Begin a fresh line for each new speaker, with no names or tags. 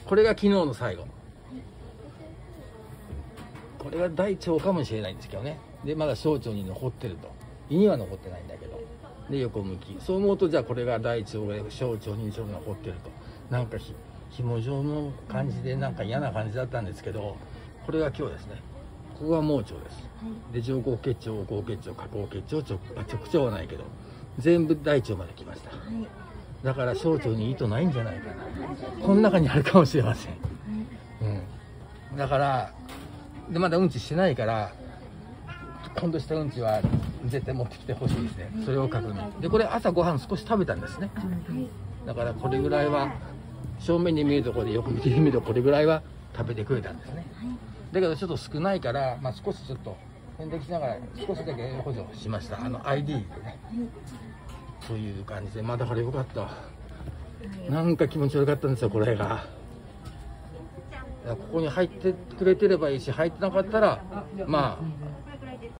これが昨日の最後。これが大腸かもしれないんですけどね。でまだ小腸に残ってると。胃には残ってないんだけど。で横向き。そう思うとじゃあこれが大腸が小腸に残ってると。なんか紐状の感じでなんか嫌な感じだったんですけど、これが今日ですね。ここが盲腸です。で上行結腸、横行結腸、下行結腸、直腸はないけど全部大腸まで来ました。だから小腸に糸ないんじゃないかな。この中にあるかもしれません。だからでまだうんちしてないから、今度したうんちは絶対持ってきてほしいですね。それを確認で、これ朝ご飯少し食べたんですね。だからこれぐらいは正面に見えるところでよく見てみるとこれぐらいは食べてくれたんですね。だけどちょっと少ないから、少しちょっと点滴しながら少しだけ栄養補助しました。ID でね、そういう感じで、だからよかった。なんか気持ち悪かったんですよ、これが。ここに入ってくれてればいいし、入ってなかったら